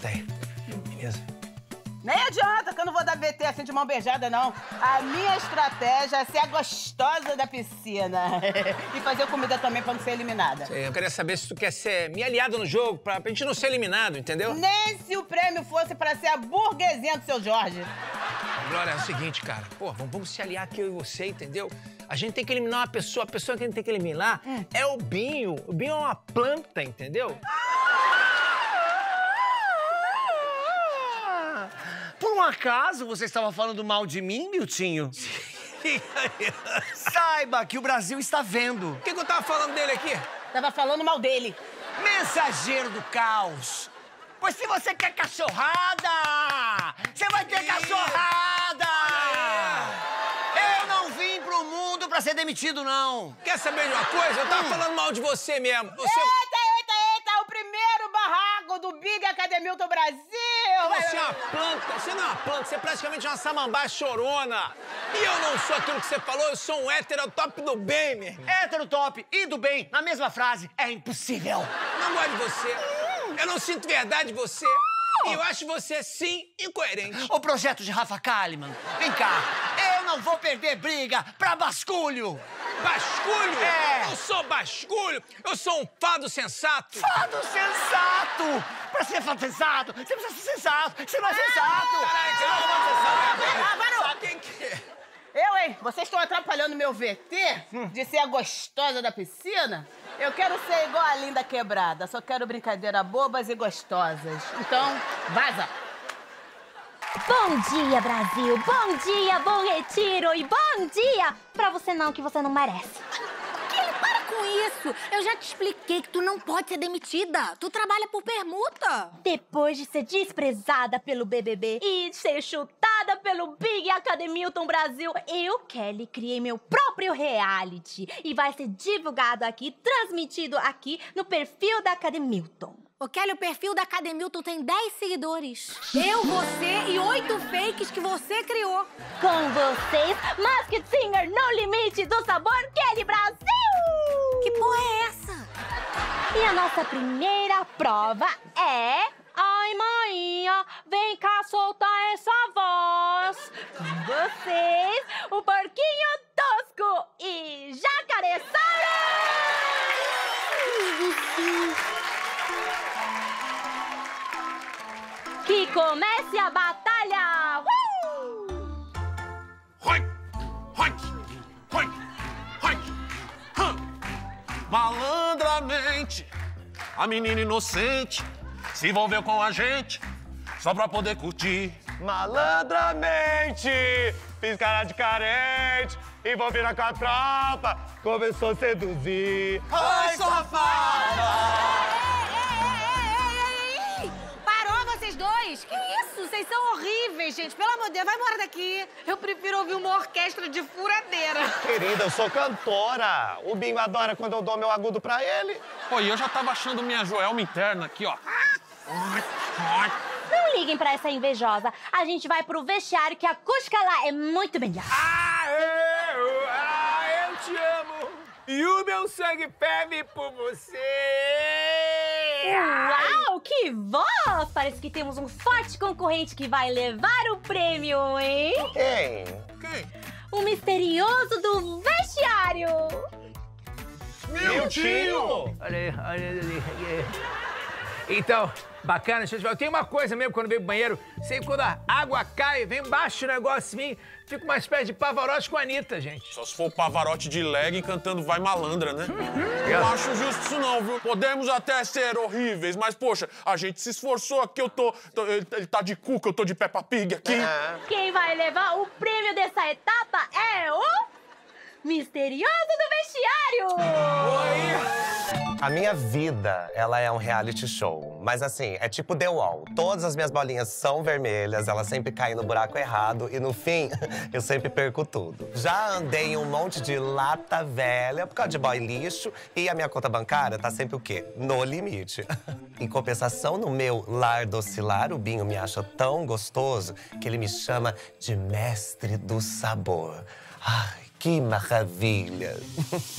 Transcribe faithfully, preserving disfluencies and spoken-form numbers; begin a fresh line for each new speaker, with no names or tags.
Senta aí. Beleza?
Nem adianta que eu não vou dar B T assim de mão beijada, não. A minha estratégia é ser a gostosa da piscina. E fazer comida também pra não ser eliminada.
Eu queria saber se tu quer ser minha aliada no jogo, pra, pra gente não ser eliminado, entendeu?
Nem se o prêmio fosse pra ser a burguesinha do seu Jorge.
Glória, é o seguinte, cara. Pô, vamos, vamos se aliar aqui, eu e você, entendeu? A gente tem que eliminar uma pessoa. A pessoa que a gente tem que eliminar hum. é o Binho. O Binho é uma planta, entendeu?
Por um acaso, você estava falando mal de mim, Miltinho? Saiba que o Brasil está vendo.
O que, que eu tava falando dele aqui?
Tava falando mal dele.
Mensageiro do caos. Pois se você quer cachorrada, você vai ter cachorrada! Eu não vim pro mundo pra ser demitido, não.
Quer saber de uma coisa? Eu tava hum. falando mal de você mesmo. Você...
Eita, eita, eita! O primeiro barraco do Big Academilton Brasil!
Você é uma planta, você não é uma planta, você é praticamente uma samambaia chorona. E eu não sou aquilo que você falou, eu sou um hétero top do bem, meu irmão.
Hétero top e do bem, na mesma frase, é impossível.
Não gosto de você. Eu não sinto verdade de você. E eu acho você, sim, incoerente.
O projeto de Rafa Kalimann. Vem cá, eu não vou perder briga pra basculho.
Basculho?
É.
Eu sou basculho. Eu sou um fado sensato.
Fado sensato! Pra ser fado sensato, você precisa ser sensato. Você não é sensato.
Caralho, você não é sensato. Ah, parou. Sabe quem que é?
Eu, hein? Vocês estão atrapalhando meu V T hum. de ser a gostosa da piscina? Eu quero ser igual a Linda Quebrada. Só quero brincadeira bobas e gostosas. Então, vaza!
Bom dia, Brasil! Bom dia, Bom Retiro! E bom dia pra você não, que você não merece.
Kelly, para com isso! Eu já te expliquei que tu não pode ser demitida. Tu trabalha por permuta.
Depois de ser desprezada pelo B B B e ser chutada pelo Big Academilton Brasil, eu, Kelly, criei meu próprio reality. E vai ser divulgado aqui, transmitido aqui no perfil da Academilton.
Ô, Kelly, o perfil da Academilton tem dez seguidores. Eu, você e oito fakes que você criou.
Com vocês, Masked Singer No Limite do Sabor Kelly Brasil!
Que porra é essa?
E a nossa primeira prova é... Ai, maninha, vem cá soltar essa voz. Com vocês, o Porquinho Tosco e Jacaresauro! Que comece a batalha! Uh!
Hoi! Hoi! Hoi! Hoi! Hum. Malandramente, a menina inocente se envolveu com a gente só pra poder curtir.
Malandramente, fiz cara de carente, envolvida com a tropa, começou a seduzir.
Ai, safada!
Dois? Que isso? Vocês são horríveis, gente. Pelo amor de Deus, vai embora daqui. Eu prefiro ouvir uma orquestra de furadeira.
Querida, eu sou cantora. O Binho adora quando eu dou meu agudo pra ele.
Pô, e eu já tava achando minha Joelma interna aqui, ó.
Não liguem pra essa invejosa. A gente vai pro vestiário que a acústica lá é muito melhor.
Ah, eu, ah, eu te amo. E o meu sangue ferve por você.
Uau, que voz! Parece que temos um forte concorrente que vai levar o prêmio, hein?
Quem?
Quem?
O misterioso do vestiário!
Miltinho!
Olha aí, olha ali. Então, bacana, deixa eu te falar. Tem uma coisa mesmo quando eu venho pro banheiro, sempre quando a água cai, vem embaixo o negócio em mim, fica uma espécie de Pavarotti com a Anitta, gente.
Só se for o Pavarotti de leg cantando Vai Malandra, né? Não acho justo isso não, viu? Podemos até ser horríveis, mas, poxa, a gente se esforçou aqui, eu tô... tô ele, ele tá de Cuca, eu tô de Peppa Pig aqui.
É.
Quem vai levar o prêmio dessa etapa é o... misterioso do vestiário!
Oi!
A minha vida, ela é um reality show. Mas assim, é tipo The Wall. Todas as minhas bolinhas são vermelhas, elas sempre caem no buraco errado. E no fim, eu sempre perco tudo. Já andei em um monte de lata velha por causa de boy lixo. E a minha conta bancária tá sempre o quê? No limite. Em compensação, no meu lar docilar, o Binho me acha tão gostoso que ele me chama de mestre do sabor. Ai, que maravilha!